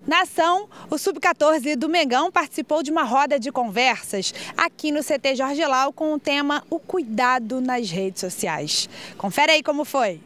Na ação, o Sub-14 do Mengão participou de uma roda de conversas aqui no CT Jorge Lau com o tema O Cuidado nas Redes Sociais. Confere aí como foi.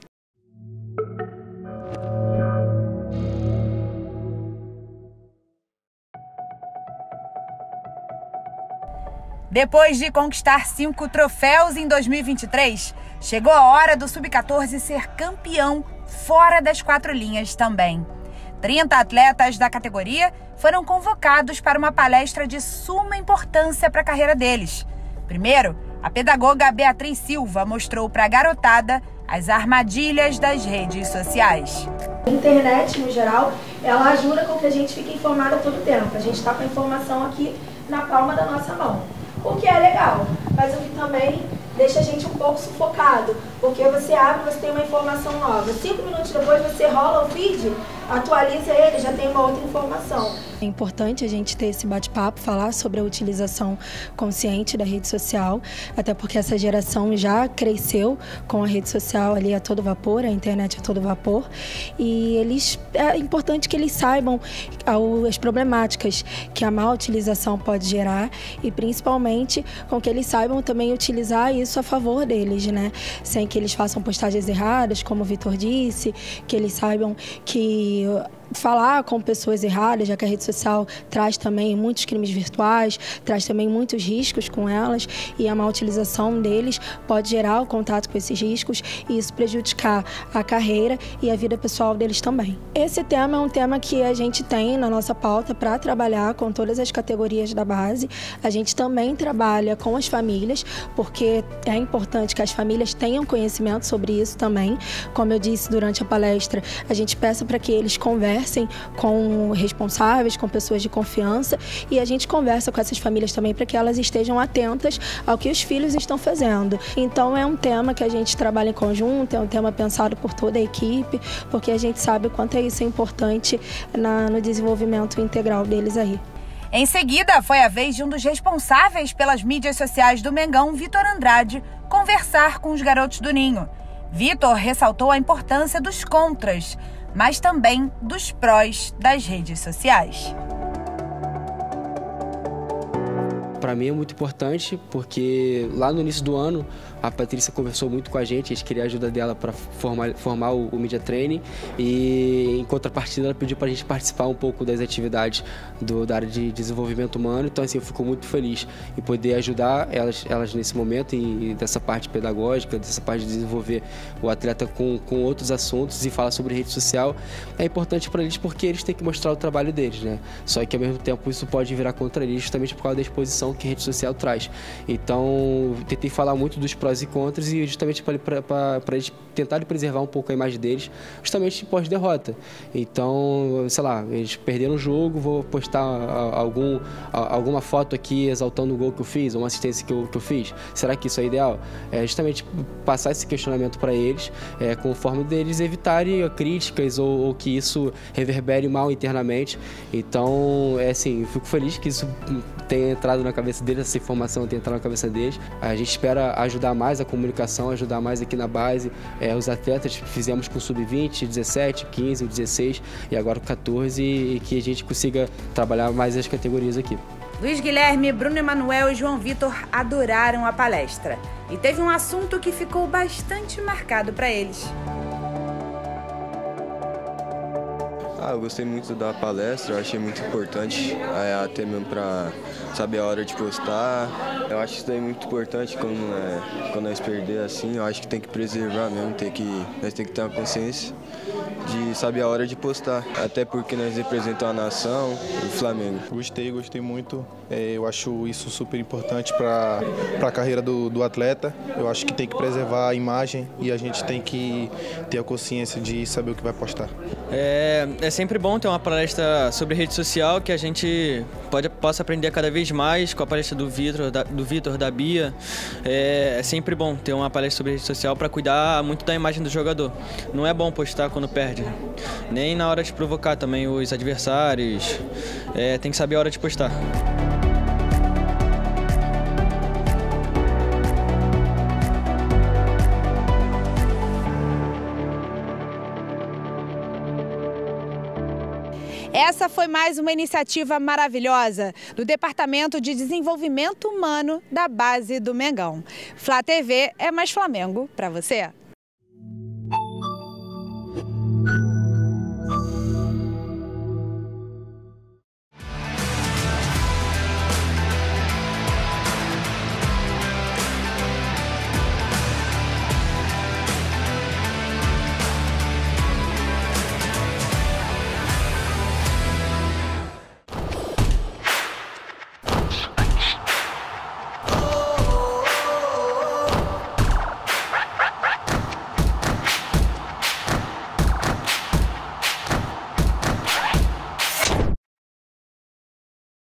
Depois de conquistar 5 troféus em 2023, chegou a hora do Sub-14 ser campeão fora das 4 linhas também. 30 atletas da categoria foram convocados para uma palestra de suma importância para a carreira deles. Primeiro, a pedagoga Beatriz Silva mostrou para a garotada as armadilhas das redes sociais. A internet, no geral, ela ajuda com que a gente fique informado a todo tempo. A gente está com a informação aqui na palma da nossa mão. O que é legal, mas o que também deixa a gente um pouco sufocado, porque você abre, você tem uma informação nova. 5 minutos depois você rola o feed, atualiza ele, já tem uma outra informação. É importante a gente ter esse bate-papo, falar sobre a utilização consciente da rede social, até porque essa geração já cresceu com a rede social ali a todo vapor, a internet a todo vapor, e é importante que eles saibam as problemáticas que a má utilização pode gerar e principalmente com que eles saibam também utilizar isso a favor deles, né? Sem que eles façam postagens erradas, como o Vitor disse, que eles saibam que falar com pessoas erradas, já que a rede social traz também muitos crimes virtuais, traz também muitos riscos com elas e a má utilização deles pode gerar o contato com esses riscos e isso prejudicar a carreira e a vida pessoal deles também. Esse tema é um tema que a gente tem na nossa pauta para trabalhar com todas as categorias da base. A gente também trabalha com as famílias, porque é importante que as famílias tenham conhecimento sobre isso também. Como eu disse durante a palestra, a gente peça para que eles conversem com responsáveis, com pessoas de confiança e a gente conversa com essas famílias também para que elas estejam atentas ao que os filhos estão fazendo. Então é um tema que a gente trabalha em conjunto, é um tema pensado por toda a equipe, porque a gente sabe o quanto isso é importante no desenvolvimento integral deles aí. Em seguida, foi a vez de um dos responsáveis pelas mídias sociais do Mengão, Vitor Andrade, conversar com os garotos do Ninho. Vitor ressaltou a importância dos contras, mas também dos prós das redes sociais. Para mim é muito importante porque lá no início do ano a Patrícia conversou muito com a gente queria a ajuda dela para formar o Media Training e em contrapartida ela pediu para a gente participar um pouco das atividades da área de desenvolvimento humano, então assim eu fico muito feliz em poder ajudar elas nesse momento e dessa parte pedagógica, dessa parte de desenvolver o atleta com outros assuntos e falar sobre rede social. É importante para eles porque eles têm que mostrar o trabalho deles, né? Só que ao mesmo tempo isso pode virar contra eles justamente por causa da exposição que a rede social traz. Então, tentei falar muito dos prós e contras e justamente para eles tentarem preservar um pouco a imagem deles, justamente pós-derrota. Então, sei lá, eles perderam o jogo, vou postar alguma foto aqui exaltando o gol que eu fiz, ou uma assistência que eu fiz. Será que isso é ideal? É justamente passar esse questionamento para eles, com forma deles evitarem críticas ou que isso reverbere mal internamente. Então, assim, eu fico feliz que isso tenha entrado na cabeça deles, essa informação tenha entrado na cabeça deles. A gente espera ajudar mais a comunicação, ajudar mais aqui na base. Os atletas fizemos com sub-20, 17, 15, 16 e agora com 14 e que a gente consiga trabalhar mais as categorias aqui. Luiz Guilherme, Bruno Emanuel e João Vitor adoraram a palestra e teve um assunto que ficou bastante marcado para eles. Eu gostei muito da palestra, eu achei muito importante, até mesmo para saber a hora de postar. Eu acho isso daí muito importante quando nós perder assim, eu acho que tem que preservar mesmo, nós temos que ter uma consciência de saber a hora de postar, até porque nós representamos a nação, o Flamengo. Gostei muito, eu acho isso super importante para a carreira do atleta. Eu acho que tem que preservar a imagem e a gente tem que ter a consciência de saber o que vai postar. É sempre bom ter uma palestra sobre rede social que a gente possa aprender cada vez mais com a palestra do Vitor, da Bia. É sempre bom ter uma palestra sobre rede social para cuidar muito da imagem do jogador. Não é bom postar quando perde, nem na hora de provocar também os adversários. Tem que saber a hora de postar. essa foi mais uma iniciativa maravilhosa do Departamento de Desenvolvimento Humano da base do Mengão. Flá TV é mais Flamengo para você.